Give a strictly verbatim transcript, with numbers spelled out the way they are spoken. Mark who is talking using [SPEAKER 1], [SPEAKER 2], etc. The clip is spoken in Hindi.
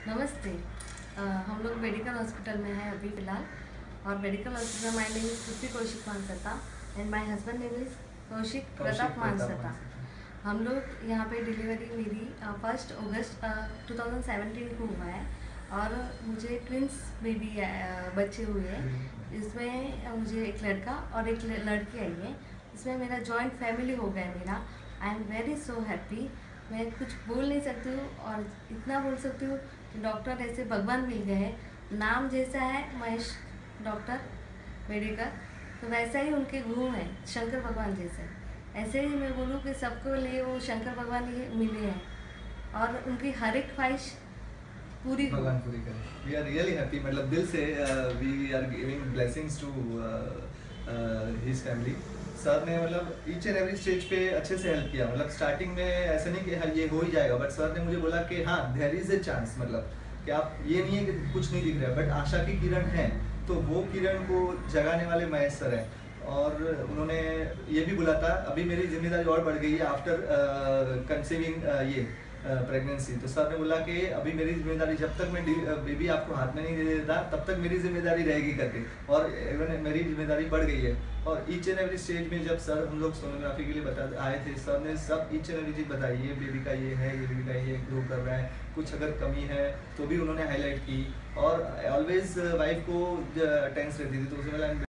[SPEAKER 1] नमस्ते। अ, हम लोग बेडिकर हॉस्पिटल में हैं अभी फ़िलहाल। और Bedikar hospital my name is Kriti Kaushik Mansata and my husband name is Kaushik Pratap Mansata. हम लोग यहाँ पे डिलीवरी मेरी first August two thousand seventeen को हुआ है और मुझे ट्विंस बेबी बच्चे हुए हैं। इसमें मुझे एक लड़का और एक लड़की आई है। इसमें मेरा जॉइंट फैमिली हो गया मेरा। I am very so happy. मैं कुछ बोल नहीं सकती हूँ और इतना बोल सकती हूँ कि डॉक्टर ऐसे भगवान मिल गए हैं। नाम जैसा है महेश डॉक्टर बेडेकर, तो वैसा ही उनके गुण हैं शंकर भगवान जैसे। ऐसे ही मैं बोलूँ कि सबको लिए वो शंकर भगवान ही मिले हैं और उनकी हर एक ख्वाहिश पूरी
[SPEAKER 2] भगवान पूरी करे। वी आर रियली हैप्पी, मतलब दिल से we are giving blessings to his family. Sir ने मतलब ईच एंड एवरी स्टेज पे अच्छे से हेल्प किया। मतलब स्टार्टिंग में ऐसा नहीं कि हाँ ये हो ही जाएगा, बट सर ने मुझे बोला कि हाँ देयर इज ए चांस, मतलब कि आप ये नहीं है कि कुछ नहीं दिख रहा है, बट आशा की किरण है। तो वो किरण को जगाने वाले महेश सर हैं। और उन्होंने ये भी बोला था अभी मेरी जिम्मेदारी और बढ़ गई है आफ्टर कंसीविंग ये प्रेगनेंसी। तो सर ने बोला कि अभी मेरी जिम्मेदारी, जब तक मैं बेबी आपको हाथ में नहीं दे देता तब तक मेरी जिम्मेदारी रहेगी करके, और इवन मेरी जिम्मेदारी बढ़ गई है। और ईच एंड एवरी स्टेज में जब सर हम लोग सोनोग्राफी के लिए बता आए थे, सर ने सब ईच एंड एवरी चीज़ बताई। ये बेबी का ये है, ये बेबी का ये ग्रो कर रहा है, कुछ अगर कमी है तो भी उन्होंने हाईलाइट की। और ऑलवेज वाइफ को टेंस रहती थी, तो उसमें